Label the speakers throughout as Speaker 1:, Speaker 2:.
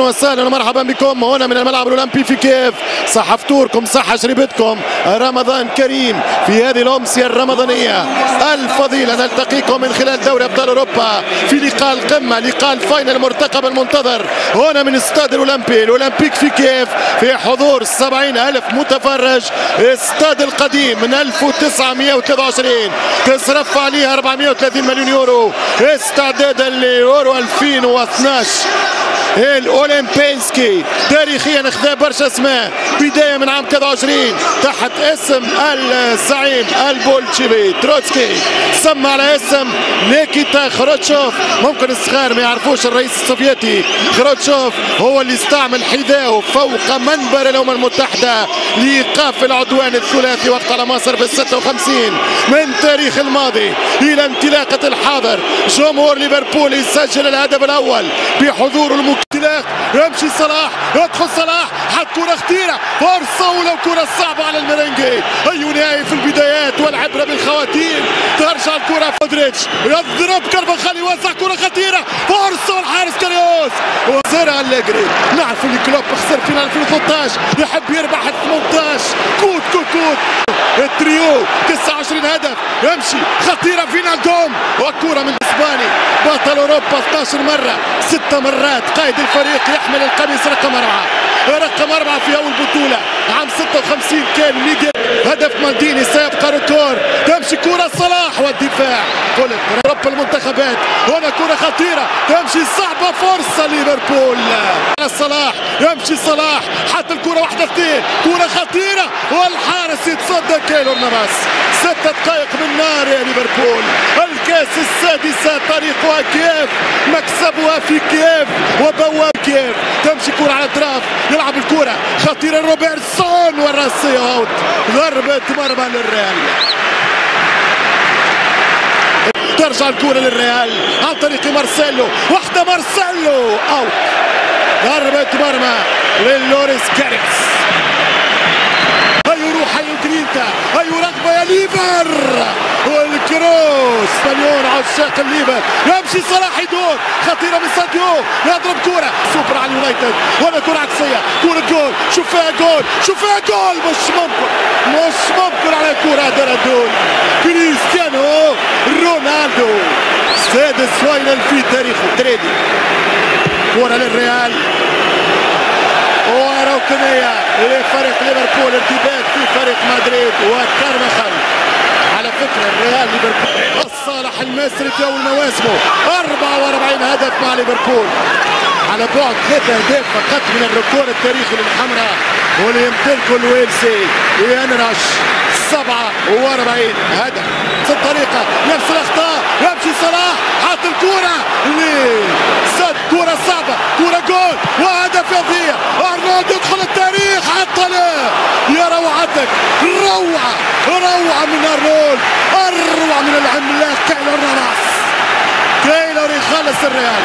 Speaker 1: وسهلا ومرحبا بكم هنا من الملعب الاولمبي في كييف. صح فطوركم، صح شربتكم، رمضان كريم في هذه الامسيه الرمضانيه الفضيله. نلتقيكم من خلال دوري ابطال اوروبا في لقاء القمه، لقاء الفاينل المرتقب المنتظر هنا من استاد الاولمبيك في كييف في حضور 70,000 متفرج. استاد القديم من 1923 تصرف عليه 430 مليون يورو استعدادا ليورو 2012 الاولمبيسكي. تاريخيا اخذ برشا اسماء، بدايه من عام 23 تحت اسم الزعيم البولشيفي تروتسكي، سمى على اسم نيكيتا خروتشوف. ممكن الصغار ما يعرفوش الرئيس السوفيتي خروتشوف هو اللي استعمل حذاءه فوق منبر الامم المتحده لايقاف العدوان الثلاثي وقت على مصر في 56. من تاريخ الماضي الى انطلاقه الحاضر جمهور ليفربول يسجل الهدف الاول بحضور انطلاق. يمشي صلاح، يدخل صلاح، حط كرة خطيرة، فرصة ولو كرة صعبة على المرنجي. أي نهاية في البدايات والعبرة بالخواتيم. ترجع الكرة مودريتش، يضرب كارفاخال، يوزع كرة خطيرة، فرصة والحارس كاريوس وزرع أليجري. نعرف اللي كلوب خسر فينا 2013 يحب يربح 18. كوت التريو 29 هدف. يمشي خطيرة فينالدوم والكرة من اسباني بطل اوروبا 12 مرة، 6 مرات قائد الفريق يحمل القميص رقم 4 في اول بطولة عام 56 كان ميغيل. هدف مالديني سيبقى ريكور. تمشي كرة صلاح والدفاع. قلت اوروبا المنتخبات هنا كرة خطيرة تمشي صعبة، فرصة ليفربول على صلاح. يمشي صلاح حتى الكرة واحدة اثنين، كرة خطيرة والحارس يتصدى كيلور نافاس. 6 دقائق من نار يا ليفربول. الكاس السادسة طريقها كييف، مكسبها في كييف وبواب كييف. تمشي كرة على الاطراف، يلعب الكرة خطيرة روبرتسون والراسية اوت. ضربة مرمى للريال. ترجع الكرة للريال عن طريق مارسيلو، واحدة مارسيلو اوت. ضربة مرمى للوريس كاريكس. هاي روح، هاي جرينتا، هاي رغبة يا ليفر والكروس مليون عشاق الليفر. يمشي صلاح يدور، خطيرة من ساديو، يضرب كرة سوبر على اليونايتد ولا كرة عكسية، كرة جول. شوف فيها جول، مش ممكن على الكرة درادون. كريستيانو رونالدو سادس فاينل في تاريخه. تريدي كرة للريال وركنية لفريق ليفربول، ارتباك في فريق مدريد وكارفاخال. على فكرة الريال ليفربول الصالح المصري في أول مواسمه 44 هدف مع ليفربول، على بعد 3 أهداف فقط من الركور التاريخي للحمراء واللي يمتلكه الويلسي ينرش 47 هدف. نفس الطريقة، نفس الأخطاء. يمشي صلاح حط الكرة لسد، كرة صعبة، كرة جول وهدف يضيع. أرنولد يدخل التاريخ، حط له يا روعتك، روعة من أرنولد، أروع من العملاق كيلور نافاس. كيلور يخلص الريال.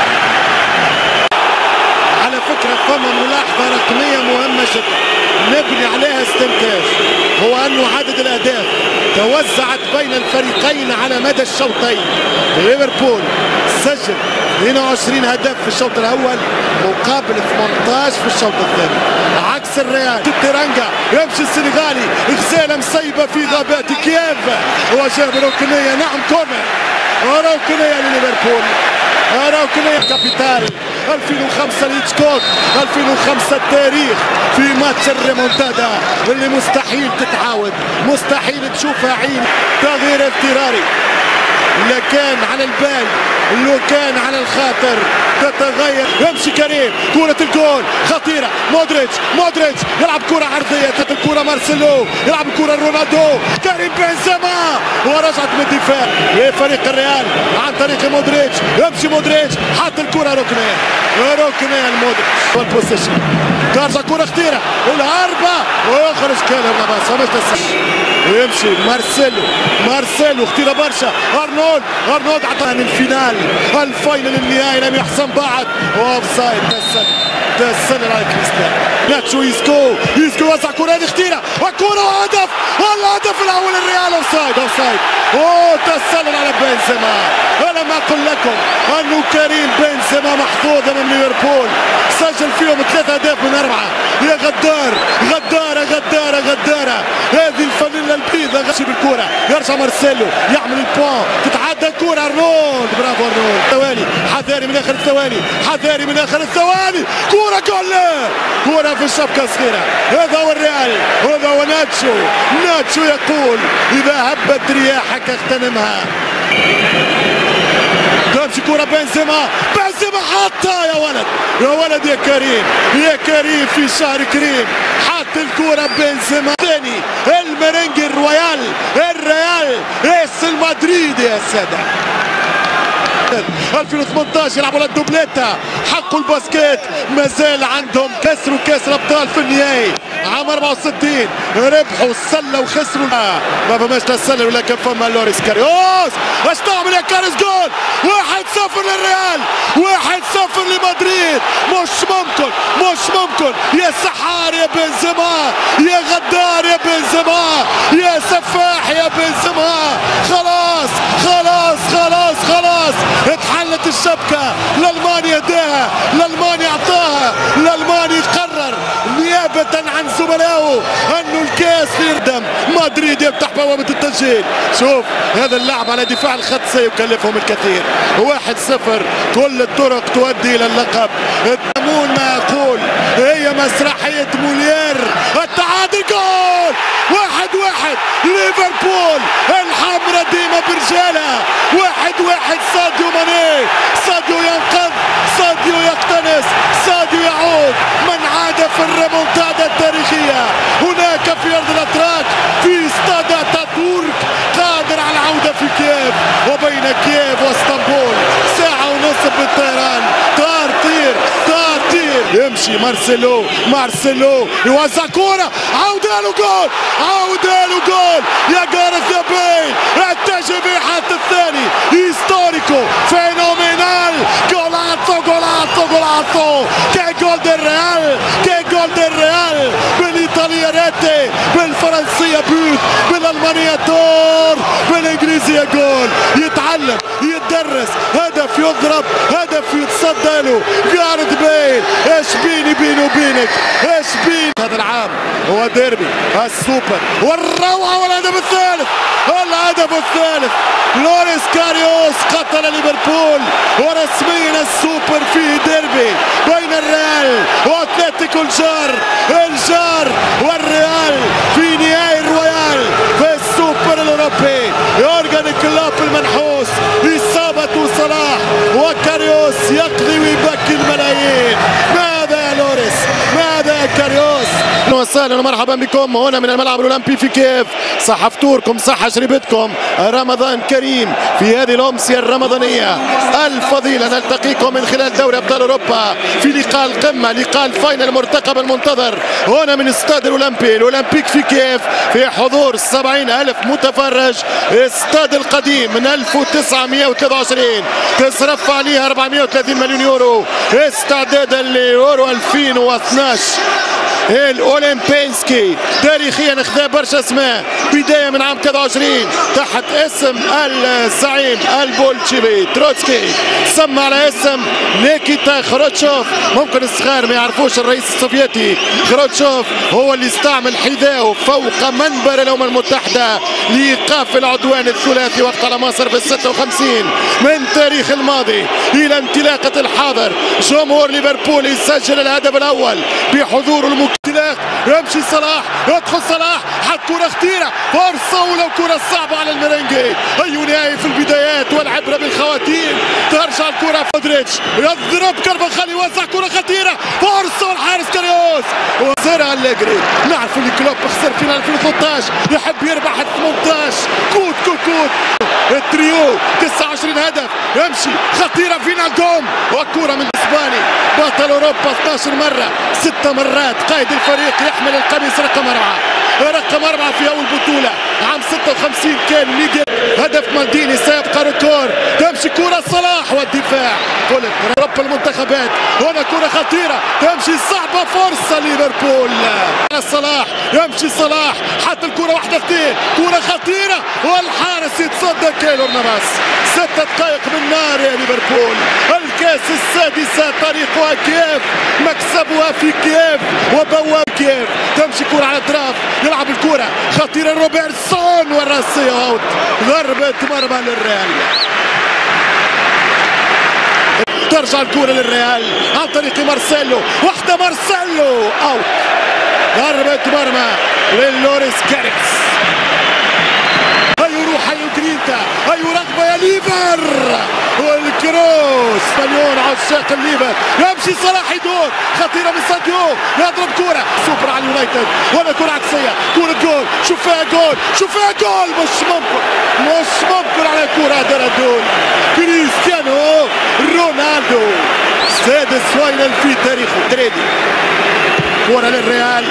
Speaker 1: على فكرة فما ملاحظة رقمية مهمة جدا نبني عليها استنتاج، هو أنه عدد الأهداف توزعت بين الفريقين على مدى الشوطين. ليفربول سجل 22 هدف في الشوط الأول مقابل 18 في الشوط الثاني، عكس الريال. تيرانجا يمشي السنغالي، غزالة مسيبة في غابات كييف وجاب ركنية. نعم كورنر، ركنية لليفربول، ركنية كابيتال 2005 لهيتشكوك، 2005 التاريخ في ماتش الريمونتادا اللي مستحيل تتعاود، مستحيل تشوفها عين. تغيير اضطراري، لا كان على البال لو كان على الخاطر تتغير. يمشي كريم، كرة الجول خطيرة، مودريتش يلعب كرة عرضية، تحت الكرة مارسيلو، يلعب الكرة رونالدو، كريم بنزيما ورجعت من الدفاع لفريق الريال عن طريق مودريتش. يمشي مودريتش حط الكرة ركنية لمودريتش والبوسيشن. ترجع كرة خطيرة، الهربة ويخرج كيلور نافاس. ويمشي مارسيلو خطيرة برشا. أرنولد عطاها من الفاينل النهائي لم يحسم بعد، واوفسايد. تسلل على كريستيانو. ناتشو يسكو وزع كرة خطيرة، وكرة وهدف والهدف الاول الريال. اوفسايد اوفسايد. تسلل على بنزيما. انا ما اقول لكم انه كريم بنزيما محظوظ من ليفربول، سجل فيهم 3 اهداف من 4. يا غدار غداره غداره غداره هذه الفانيلا البيضاء. غشي بالكره يرجع مارسيلو يعمل البوان، تتعدى الكره ارنولد. برافو ارنولد. ثواني حذاري من اخر الثواني، حذاري من اخر الثواني. كره جول، كره في الشبكه الصغيره. هذا هو الريال، هذا هو ناتشو. ناتشو يقول اذا هبت رياحك اغتنمها. تمشي كرة بنزيما، بنزيما حطها. يا ولد يا ولد يا كريم، يا كريم في شهر كريم حط الكرة بنزيما. ثاني المرنج الرويال، الريال اس المدريد يا سادة. 2018 يلعبوا للدوبليتا، حقوا الباسكيت، مازال عندهم كسروا كاس الابطال في النهائي عام 64. ربحوا السله وخسروا، ما فماش لا السله ولا كان فما لوريس كاريوس. اش تعمل يا كاريوس؟ جول 1-0 للريال، 1-0 لمدريد. مش ممكن مش ممكن. يا سحار يا بنزيما، يا غدار يا بنزيما، يا سفاح يا بنزيما. خلاص خلاص خلاص خلاص اتحلت الشبكه. الالماني هداها، الالماني اعطاها، الالماني قرر نيابه عن زملائه انه الكاس يردم. مدريد يفتح بوابه التسجيل. شوف هذا اللعب على دفاع الخط سيكلفهم الكثير. 1-0 كل الطرق تؤدي الى اللقب. الدمون ما اقول هي مسرحيه مولير. التعادل جول 1-1 ليفربول. الحمراء ديما برجالها. 1-1 ساديو ماني. ساديو ينقذ، ساديو يقتنص، ساديو يعود. من عاد في الريمونتادا التاريخية هناك في ارض الاتراك في استاد اتاتورك، قادر على العودة في كييف. وبين كييف واسطنبول 1.5 ساعة بالطيران. طار طير طار طير. يمشي مارسيلو، مارسيلو يوزع كورة، عودة له جول، عودة له جول يا جارث يا بيل. اتجه بحث الثاني هيستوريكو فينومينال. جولاتو جولاتو جولاتو. كي جول دي الريال، كي جول دي الريال. بالايطالية ريتي، بالفرنسية بوت، بالالمانية تور، بالانجليزية جول. يتعلم يتدرس، هدف يضرب، هدف يتصدى له. جارث بيل ايش بيني بيني وبينك، ايش بيني. هذا العام هو ديربي السوبر والروعة. والهدف الثالث، الهدف الثالث. لوريس كاريوس قتل ليفربول، ورسميا السوبر فيه ديربي بين الريال واتلتيكو الجار. الجار والريال في نهائي الرويال في السوبر الاوروبي. يورجن كلوب المنحوس، اصابة صلاح وكاريوس يقضي ويبكي الملايين. ماذا يا لوريس، ماذا يا كاريوس؟ وسهلا ومرحبا بكم هنا من الملعب الاولمبي في كييف. صح فطوركم، صح شربتكم، رمضان كريم في هذه الامسيه الرمضانيه الفضيله. نلتقيكم من خلال دوري ابطال اوروبا في لقاء القمه، لقاء الفاينل المرتقب المنتظر هنا من استاد الاولمبي الاولمبيك في كييف في حضور 70,000 متفرج. استاد القديم من 1923 تصرف عليها 430 مليون يورو استعدادا ليورو 2012. الاولمبينسكي تاريخيا خذا برشا اسماء، بدايه من عام 23 تحت اسم الزعيم البولشيفي تروتسكي، سمى على اسم نيكيتا خروتشوف. ممكن الصغار ما يعرفوش الرئيس السوفيتي خروتشوف هو اللي استعمل حذاءه فوق منبر الامم المتحده لايقاف العدوان الثلاثي وقت على مصر في 56. من تاريخ الماضي الى انطلاقه الحاضر جمهور ليفربول يسجل الهدف الاول بحضور انطلاق. يمشي صلاح، يدخل صلاح، حط كرة خطيرة، فرصة ولو كرة صعبة على المرنجي. أي نهاية في البدايات والعبرة بالخواتيم. ترجع الكرة فودريتش، يضرب كارفاخال، يوزع كرة خطيرة، فرصة والحارس كاريوس وزرع أليجري. نعرف اللي كلوب خسر فينال 2013، يحب يربح 18. كوت كوت كوت موجود. التريو 29 هدف، يمشي خطيره فينالدوم، والكره من اسباني بطل اوروبا 12 مره، 6 مرات قائد الفريق يحمل القميص رقم 4 في اول بطوله عام 56 كان ميغيل. هدف مالديني سيبقى ريكورد. تمشي كره صلاح والدفاع قلت رب المنتخبات. هنا كره خطيره تمشي صعبه، فرصه ليفربول. صلاح يمشي، صلاح حط الكره واحده اثنين، كره خطيره والحارس يتصدى كيلور نافاس. 6 دقائق من نار يا ليفربول. الكاس السادسه طريقها كييف، مكسبها في كييف وبواب كييف. تمشي كره على الاطراف، يلعب الكره خطيره روبرتسون والراسيه اوت. ضربه مرمى للريال. ترجع الكره للريال عن طريق مارسيلو، واحده مارسيلو اوت. ضربه مرمى للوريس كاريكس. اي روح، اي جرينتا، اي رغبه يا ليفر. والكروس مليون عشاق الليفر. يمشي صلاح يدور، خطيره من ساديو، يضرب كره سوبر على اليونايتد، ولا كره عكسيه، كره جول. شوف فيها جول، شوف فيها جول. مش ممكن على كره دردول. كريستيانو رونالدو سادس فاينل في تاريخه. تريدي كره للريال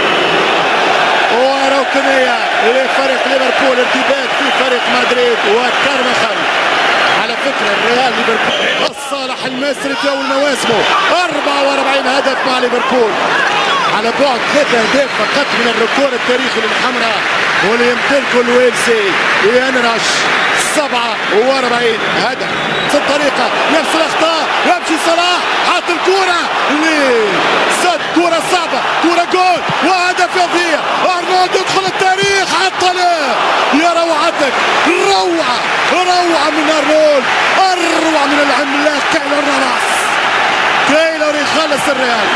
Speaker 1: وركنيه لفريق ليفربول. ارتباك في فريق مدريد وكارمخال. على فكره الريال ليفربول الصالح المصري في اول مواسمه 44 هدف مع ليفربول، على بعد 3 اهداف فقط من الريكورد التاريخي للحمراء واللي يمتلكه الويلسي ينرش 47 هدف. نفس الطريقه، نفس الاخطاء، يمشي صلاح حاط الكره لسد، كره صعبه، كره جول وهدف يضيع. ارنولد يدخل التاريخ، حط له. يا روعتك، روعه من ارنولد، اروع من العملاق كيلور نافاس. كيلور يخلص الريال.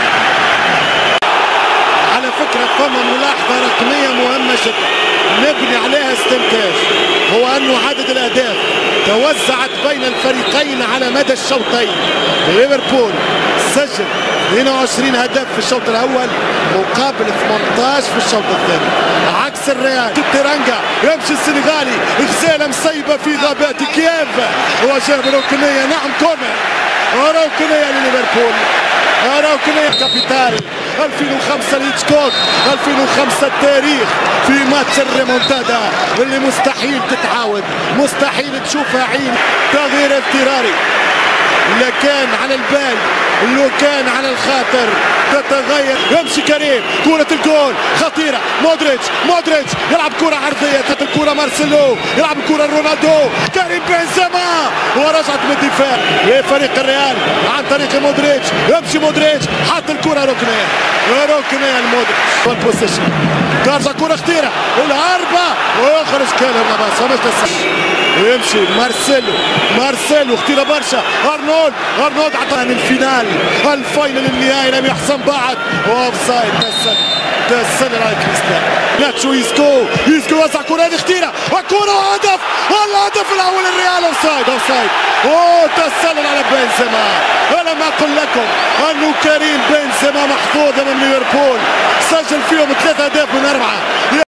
Speaker 1: على فكرة فما ملاحظة رقمية مهمة جدا نبني عليها استنتاج، هو أنه عدد الأهداف توزعت بين الفريقين على مدى الشوطين. ليفربول سجل 22 هدف في الشوط الأول مقابل 18 في الشوط الثاني، عكس الريال. تيرانجا يمشي السنغالي، غزالة مسيبة في غابات كييف وجاب ركنية. نعم كورنر، ركنية لليفربول، ركنية كابيتال 2005 لهيتشكوك، 2005 التاريخ في ماتش الريمونتادا اللي مستحيل تتعاود، مستحيل تشوفها عين. تغيير اضطراري، لا كان على البال لو كان على الخاطر تتغير. يمشي كريم، كرة الجول خطيرة. مودريتش يلعب كرة عرضية، تحت الكرة مارسيلو، يلعب الكرة رونالدو، كريم بنزيما ورجعت من الدفاع لفريق الريال عن طريق مودريتش. يمشي مودريتش حط الكرة ركنية لمودريتش. والبوزيشن ترجع كرة خطيرة، الهربة ويخرج كيلور نافاس. يمشي مارسيلو خطيرة برشا. ارنولد عطاها الفينال، الفاينل النهائي لم يحسم بعد. اوفسايد تسلل على كريستيانو. ناتشو يسكو وسع كرة هذه خطيرة، وكرة وهدف، الهدف الاول الريال. اوفسايد تسلل على بنزيما. الم اقل لكم انه كريم بنزيما محظوظ من ليفربول، سجل فيهم 3 اهداف من 4.